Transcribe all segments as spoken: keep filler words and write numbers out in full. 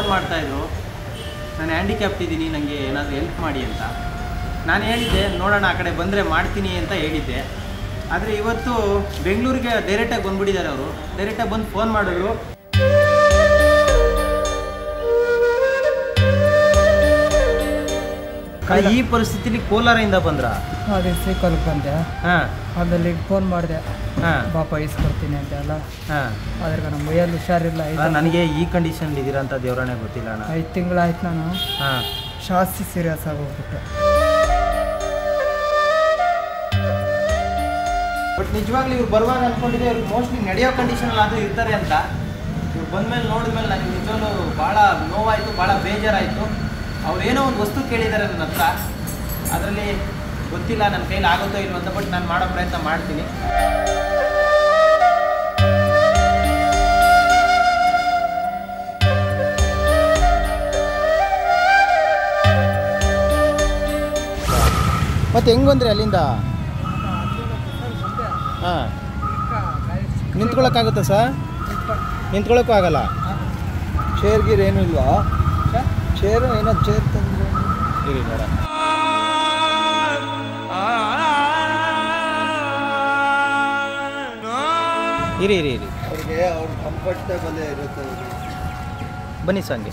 ಮಾಡ್ತಾಯಿದ್ರು, ನಾನು ಹ್ಯಾಂಡಿಕ್ಯಾಪ್ಟ್ ಇದ್ದೀನಿ, ನನಗೆ ಏನಾದರೂ ಹೆಲ್ಪ್ ಮಾಡಿ ಅಂತ. ನಾನು ಹೇಳಿದ್ದೆ ನೋಡೋಣ ಆ ಕಡೆ ಬಂದರೆ ಮಾಡ್ತೀನಿ ಅಂತ ಹೇಳಿದ್ದೆ. ಆದರೆ ಇವತ್ತು ಬೆಂಗಳೂರಿಗೆ ಡೈರೆಕ್ಟಾಗಿ ಬಂದುಬಿಟ್ಟಿದ್ದಾರೆ ಅವರು. ಡೈರೆಕ್ಟಾಗಿ ಬಂದು ಫೋನ್ ಮಾಡಿದ್ರು. ಈ ಪರಿಸ್ಥಿತಿಲಿ ಕೋಲಾರದಿಂದ ಬಂದ್ರ? ಅದೇ ಸೈಕಲ್ಗೆ ಬಂದೆ. ಹಾಂ, ಆಮೇಲೆ ಫೋನ್ ಮಾಡಿದೆ, ಹಾಂ ಪಾಪ ಇಸ್ಕೊಡ್ತೀನಿ ಅಂತ ಎಲ್ಲ. ಹಾಂ, ಅದ್ರಾಗ ನಮ್ಮ ಮೈಯಲ್ಲಿ ಹುಷಾರಿಲ್ಲ. ನನಗೆ ಈ ಕಂಡೀಷನ್ ಇದ್ದೀರಾ ಅಂತ ದೇವರೇ ಗೊತ್ತಿಲ್ಲ ಅಣ್ಣ. ಐದು ತಿಂಗಳಾಯ್ತು ನಾನು. ಹಾಂ, ಜಾಸ್ತಿ ಸೀರಿಯಸ್ ಆಗೋಗ್ಬಿಟ್ಟೆ. ಬಟ್ ನಿಜವಾಗ್ಲೂ ಇವ್ರು ಬರುವಾಗ ಅಂದ್ಕೊಂಡಿದ್ದೆ ಇವ್ರು ಮೋಸ್ಟ್ಲಿ ನಡೆಯೋ ಕಂಡೀಷನಲ್ಲಿ ಆದರೂ ಇರ್ತಾರೆ ಅಂತ. ಇವ್ರು ಬಂದಮೇಲೆ ನೋಡಿದ್ಮೇಲೆ ನನಗೆ ನಿಜವಾಗ್ಲೂ ಭಾಳ ನೋವಾಯಿತು, ಭಾಳ ಬೇಜಾರಾಯಿತು. ಅವ್ರೇನೋ ಒಂದು ವಸ್ತು ಕೇಳಿದ್ದಾರೆ ನನ್ನ ಹತ್ರ, ಅದರಲ್ಲಿ ಗೊತ್ತಿಲ್ಲ ನನ್ನ ಕೈಲಿ ಆಗುತ್ತೋ ಇಲ್ವೋ ಅಂತ. ಬಟ್ ನಾನು ಮಾಡೋ ಪ್ರಯತ್ನ ಮಾಡ್ತೀನಿ. ಮತ್ತೆ ಹೆಂಗೆ ಬಂದ್ರಿ ಅಲ್ಲಿಂದ? ಹಾಂ, ನಿಂತ್ಕೊಳ್ಳೋಕ್ಕಾಗುತ್ತಾ ಸರ್? ನಿಂತ್ಕೊಳ್ಳೋಕ್ಕೂ ಆಗಲ್ಲ. ಚೇರ್ ಗೀರ್ ಏನೂ ಇಲ್ವಾ? ಚೇರು ಏನೋ ಚೇರ್ ತಂದ್ರೆ ಇರಿ ಬೇಡ. ಇರಿ ಇರಿ ಇರಿ ಅವ್ರಿಗೆ ಅವ್ರ ಕಂಫರ್ಟಬಲ್ ಇರುತ್ತೆ. ಬನ್ನಿ ಸಂಗೆ.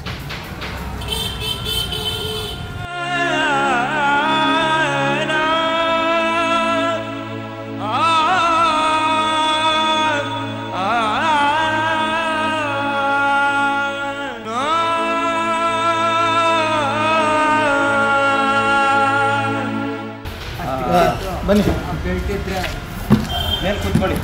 ಬನ್ನಿ, ಬೆಳ್ತಿದ್ರೆ ಮೇಲೆ ಕೂತ್ಕೊಳ್ಳಿ.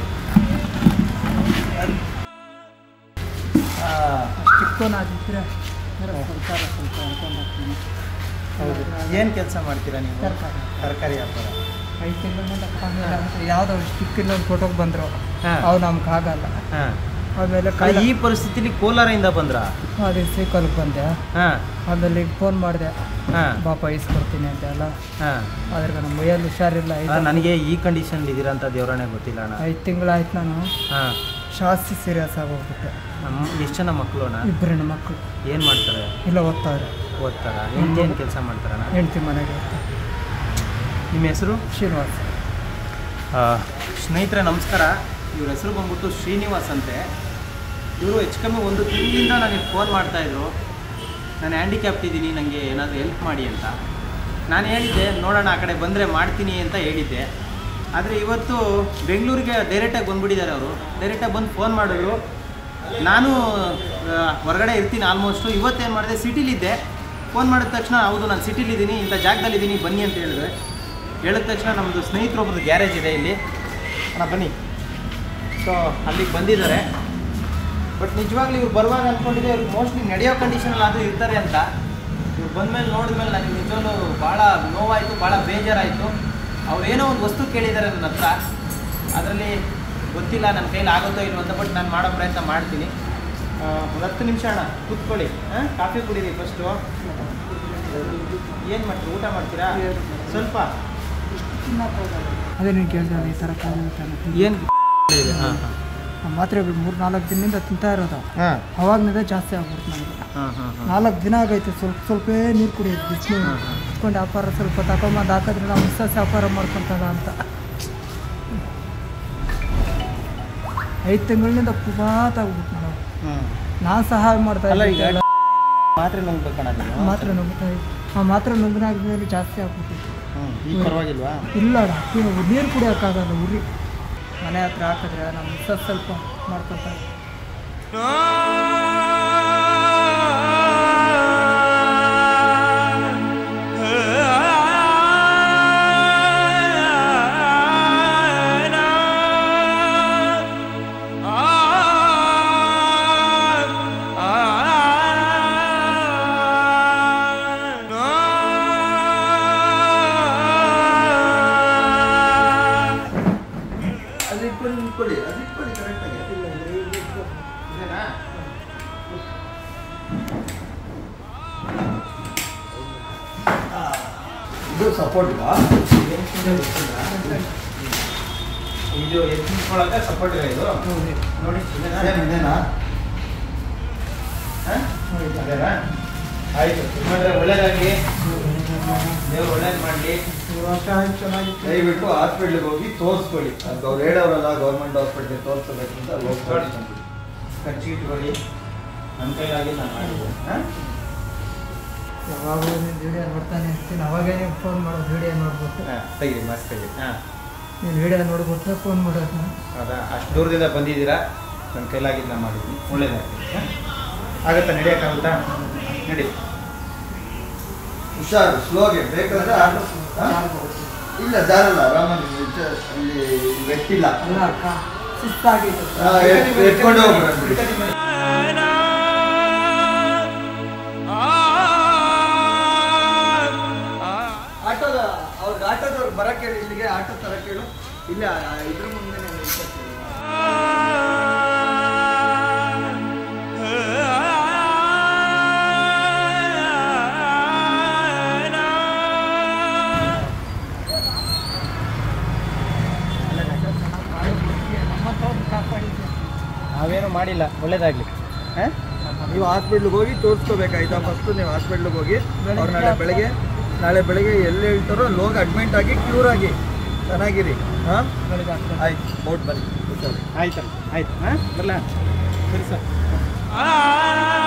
ಚಿಕ್ಕನಾದಿದ್ರೆ ಸ್ವಲ್ಪ ಸ್ವಲ್ಪ ಅನ್ಕೊಂಡು ಹೋಗ್ತೀನಿ. ಹೌದು, ಏನು ಕೆಲಸ ಮಾಡ್ತೀರಾ ನೀವು? ತರಕಾರಿ ತರಕಾರಿ ವ್ಯಾಪಾರ. ಐದು ತಿಂಗಳಿಂದ ಯಾವುದೋ ಸ್ಟಿಕ್ಕಿನ ಒಂದು ಫೋಟೋಗೆ ಬಂದರು, ಹಾಂ, ಅವು ನಮ್ಗೆ ಆಗಲ್ಲ. ಹಾಂ, ಆಮೇಲೆ ಈ ಪರಿಸ್ಥಿತಿಲಿ ಕೋಲಾರದಿಂದ ಬಂದ್ರ? ಅದೇ ಸೈಕಲ್ಗೆ ಬಂದೆ. ಹಾಂ, ಆಮೇಲೆ ಫೋನ್ ಮಾಡಿದೆ, ಹಾಂ, ಪಾಪ ಇಸ್ಕೊಡ್ತೀನಿ ಅಂತ ಎಲ್ಲ. ಹಾಂ, ಅದ್ರಾಗ ನಮ್ಮ ಮೈಯಲ್ಲಿ ಹುಷಾರಿಲ್ಲ. ನನಗೆ ಈ ಕಂಡೀಷನ್ ಇದ್ದೀರಾ ಅಂತ ದೇವರೇ ಗೊತ್ತಿಲ್ಲ ಅಣ್ಣ. ಐದು ತಿಂಗಳಾಯ್ತು ನಾನು. ಹಾಂ, ಜಾಸ್ತಿ ಸೀರಿಯಸ್ ಆಗೋಗ್ಬಿಟ್ಟೆ. ನಮ್ಮ ಎಷ್ಟು ಜನ ಮಕ್ಕಳು ಅಣ್ಣ? ಇಬ್ಬರು ಹೆಣ್ಣು ಮಕ್ಕಳು. ಏನು ಮಾಡ್ತಾರೆ? ಇಲ್ಲ ಓದ್ತಾವ್ರೆ. ಓದ್ತಾರ? ಏನು ಕೆಲಸ ಮಾಡ್ತಾರಣ್ಣ? ಹೆಂಡ್ತಿ ಮನೆಗೆ. ನಿಮ್ಮ ಹೆಸರು? ಶ್ರೀನಿವಾಸ್. ಸ್ನೇಹಿತರೆ ನಮಸ್ಕಾರ. ಇವ್ರ ಹೆಸರು ಬಂದ್ಬಿಟ್ಟು ಶ್ರೀನಿವಾಸ್ ಅಂತೆ. ಇವರು ಹೆಚ್ಚು ಕಮ್ಮಿ ಒಂದು ತಿಂಗಳಿಂದ ನನಗೆ ಫೋನ್ ಮಾಡ್ತಾಯಿದ್ರು, ನಾನು ಹ್ಯಾಂಡಿಕ್ಯಾಪ್ಟ್ ಇದ್ದೀನಿ, ನನಗೆ ಏನಾದರೂ ಹೆಲ್ಪ್ ಮಾಡಿ ಅಂತ. ನಾನು ಹೇಳಿದ್ದೆ ನೋಡೋಣ ಆ ಕಡೆ ಬಂದರೆ ಮಾಡ್ತೀನಿ ಅಂತ ಹೇಳಿದ್ದೆ. ಆದರೆ ಇವತ್ತು ಬೆಂಗಳೂರಿಗೆ ಡೈರೆಕ್ಟಾಗಿ ಬಂದುಬಿಟ್ಟಿದ್ದಾರೆ ಅವರು. ಡೈರೆಕ್ಟಾಗಿ ಬಂದು ಫೋನ್ ಮಾಡಿದ್ರು. ನಾನು ಹೊರಗಡೆ ಇರ್ತೀನಿ ಆಲ್ಮೋಸ್ಟು. ಇವತ್ತೇನು ಮಾಡಿದೆ, ಸಿಟಿಲಿದ್ದೆ. ಫೋನ್ ಮಾಡಿದ ತಕ್ಷಣ ಹೌದು ನಾನು ಸಿಟಿಲಿದ್ದೀನಿ, ಇಂಥ ಜಾಗದಲ್ಲಿದ್ದೀನಿ, ಬನ್ನಿ ಅಂತ ಹೇಳಿದ್ರೆ. ಹೇಳಿದ ತಕ್ಷಣ ನಮ್ಮದು ಸ್ನೇಹಿತರೊಬ್ಬರು ಗ್ಯಾರೇಜ್ ಇದೆ ಇಲ್ಲಿ, ಅಣ್ಣ ಬನ್ನಿ. ಸೊ ಅಲ್ಲಿಗೆ ಬಂದಿದ್ದಾರೆ. ಬಟ್ ನಿಜವಾಗ್ಲೂ ಇವ್ರು ಬರುವಾಗ ಅಂದ್ಕೊಂಡಿದ್ದೆ ಇವ್ರು ಮೋಸ್ಟ್ಲಿ ನಡೆಯೋ ಕಂಡೀಷನಲ್ಲಿ ಆದರೂ ಇರ್ತಾರೆ ಅಂತ. ಇವ್ರು ಬಂದಮೇಲೆ ನೋಡಿದ್ಮೇಲೆ ನನಗೆ ನಿಜವಾಗ್ಲೂ ಭಾಳ ನೋವಾಯಿತು, ಭಾಳ ಬೇಜಾರಾಯಿತು. ಅವ್ರೇನೋ ಒಂದು ವಸ್ತು ಕೇಳಿದ್ದಾರೆ ನನ್ನ ಹತ್ರ, ಅದರಲ್ಲಿ ಗೊತ್ತಿಲ್ಲ ನನ್ನ ಕೈಲಿ ಆಗುತ್ತೋ ಇಲ್ವೋ ಅಂತ. ಬಟ್ ನಾನು ಮಾಡೋ ಪ್ರಯತ್ನ ಮಾಡ್ತೀನಿ. ಒಂದು ಹತ್ತು ನಿಮಿಷ ಅಣ್ಣ ಕೂತ್ಕೊಳ್ಳಿ. ಹಾಂ, ಕಾಫಿ ಕುಡೀರಿ ಫಸ್ಟು. ಏನು ಮಾಡ್ತೀರಿ? ಊಟ ಮಾಡ್ತೀರಾ? ಸ್ವಲ್ಪ ಅದೇ ನೀವು ಕೇಳಿದ್ರೆ ಈ ಥರ ಕಾಲ ಏನು ಇದೆ? ಹಾಂ ಹಾಂ, ಮಾತ್ರೆ ಮೂರು ನಾಲ್ಕು ದಿನದಿಂದ ತಿಂತಾ ಇರೋದು. ಹಾಂ, ಅವಾಗನಿಂದ ಜಾಸ್ತಿ ಆಗ್ಬಿಡ್ತು ನನಗೆ. ಹಾಂ ಹಾಂ ಹಾಂ ನಾಲ್ಕು ದಿನ ಆಗೈತೆ. ಸ್ವಲ್ಪ ಸ್ವಲ್ಪ ನೀರು ಕುಡಿಯೋದು, ಬಿಸಿಲು ಇಟ್ಕೊಂಡು ವ್ಯಾಪಾರ ಸ್ವಲ್ಪ ತಗೊಂಬಂದು ಹಾಕಿದ್ರೆ ನಾವು ಮಿಸ್ಸಸ್ ವ್ಯಾಪಾರ ಮಾಡ್ಕೊತದ ಅಂತ. ಐದು ತಿಂಗಳಿಂದ ಪುಮಾತ್ ಆಗ್ಬಿಟ್ಟು ನಾವು. ನಾನು ಸಹಾಯ ಮಾಡ್ತಾ ಇದ್ದೆ. ಮಾತ್ರೆ ನುಂಗ್ಬೇಕಣ್ಣ? ಮಾತ್ರೆ ನುಗ್ತಾ ಇದ್ದೆ. ಆ ಮಾತ್ರೆ ನುಗ್ಗಿನಾದ್ಮೇಲೆ ಜಾಸ್ತಿ ಆಗ್ಬಿಟ್ಟಿತ್ತು. ಈಗ ಪರವಾಗಿಲ್ವಾ? ಇಲ್ಲ ಅಣ್ಣ, ನೀರು ಕುಡಿಯೋಕ್ಕಾಗಲ್ಲ. ಉರಿ ಮನೆ ಹತ್ರ ಹಾಕಿದ್ರೆ ನಮ್ಮ ಮಿಸ್ಸಸ್ ಸ್ವಲ್ಪ ಮಾಡ್ಕೊತಾರೆ. ಇದು ಸಪೋರ್ಟ್ ಇದು ಎತ್ತಿಕೊಳ್ಳೋಕೆ ಸಪೋರ್ಟ್ ಇದು ನೋಡಿ. ಇದೇನಾ? ಅದೇನಾ? ಆಯಿತು. ನಿಮ್ಮಂದ್ರೆ ಒಳ್ಳೇದಾಗಲಿ, ದೇವ್ರು ಒಳ್ಳೇದು ಮಾಡಲಿ. ದಯವಿಟ್ಟು ಹಾಸ್ಪಿಟ್ಲಿಗೆ ಹೋಗಿ ತೋರಿಸ್ಕೊಳ್ಳಿ. ಅದು ಅವ್ರು ಹೇಳೋರಲ್ಲ ಗೌರ್ಮೆಂಟ್ ಹಾಸ್ಪಿಟ್ಲಿಗೆ ತೋರಿಸ್ಕೋಬೇಕು ಅಂತ ಅಲ್ಲಿ ಹೋಗಿ ಖರ್ಚು ಇಟ್ಕೊಳ್ಳಿ. ನನ್ನ ಕೈಲಾಗಿ ನಾನು ಮಾಡಿದ್ದೀನಿ. ಹಾಂ, ಯಾವಾಗಲೂ ನೀನು ವಿಡಿಯೋ ನೋಡ್ತಾನೆ ಇರ್ತೀನಿ, ಅವಾಗೇ ನೀವು ಫೋನ್ ಮಾಡೋದು ವಿಡಿಯೋ ನೋಡ್ಬಿಟ್ಟು. ಹಾಂ, ತೆಗೀರಿ ಮಾಸ್ಕ್ ತೆಗೀರಿ. ಹಾಂ, ನೀನು ವಿಡಿಯೋ ನೋಡ್ಬಿಟ್ಟು ಫೋನ್ ಮಾಡೋದು ನಾನು. ಹೌದಾ? ಅಷ್ಟು ದೂರದಿಂದ ಬಂದಿದ್ದೀರಾ, ನನ್ನ ಕೈಲಾಗಿದ್ದು ನಾನು ಮಾಡಿದ್ದೀನಿ. ಒಳ್ಳೇದಾಗ್ತದೆ. ಹಾಂ, ಆಗುತ್ತಾ? ನಡೆಯೋಕ್ಕಾಗುತ್ತಾ? ನಡಿ. ಹುಷಾರು, ಸ್ಲೋಗೆ ಬೇಕಾದ್ರೆ ಇಲ್ಲ ಜಾರಲ್ಲ, ಆರಾಮಾಗಿ ಅಲ್ಲಿ ವ್ಯಕ್ತಿಲ್ಲ. ಅಲ್ಲ ಅಕ್ಕ, ಸುಸ್ತಾಗಿತ್ತು. ಎತ್ಕೊಂಡು ಹೋಗ್ಬಿಡಿ. ಆಟೋದ ಅವ್ರಿಗೆ ಆಟೋದವ್ರಿಗೆ ಬರಕ್ಕೆ ಹೇಳಿ, ಇಲ್ಲಿಗೆ ಆಟೋ ತರಕ್ಕೆ ಹೇಳು. ಇಲ್ಲ ಇದ್ರ ಮುಂದೆ ನಾವೇನು ಮಾಡಿಲ್ಲ. ಒಳ್ಳೇದಾಗಲಿ. ಹಾಂ, ನೀವು ಹಾಸ್ಪಿಟ್ಲಿಗೆ ಹೋಗಿ ತೋರಿಸ್ಕೋಬೇಕಾಯ್ತಾ? ಫಸ್ಟು ನೀವು ಹಾಸ್ಪಿಟ್ಲಿಗೆ ಹೋಗಿ ಅವ್ರು ನಾಳೆ ಬೆಳಗ್ಗೆ ನಾಳೆ ಬೆಳಗ್ಗೆ ಎಲ್ಲಿ ಹೇಳ್ತಾರೋ ಅಲ್ಲಿ ಹೋಗಿ ಅಡ್ಮಿಂಟ್ ಆಗಿ ಕ್ಯೂರ್ ಆಗಿ ಚೆನ್ನಾಗಿರಿ. ಹಾಂ, ಆಯ್ತು. ಔಟ್ ಬನ್ನಿ. ಆಯ್ತಲ್ಲ, ಆಯ್ತು. ಹಾಂ, ಬರಲ್ಲ. ಸರಿ ಸರ್.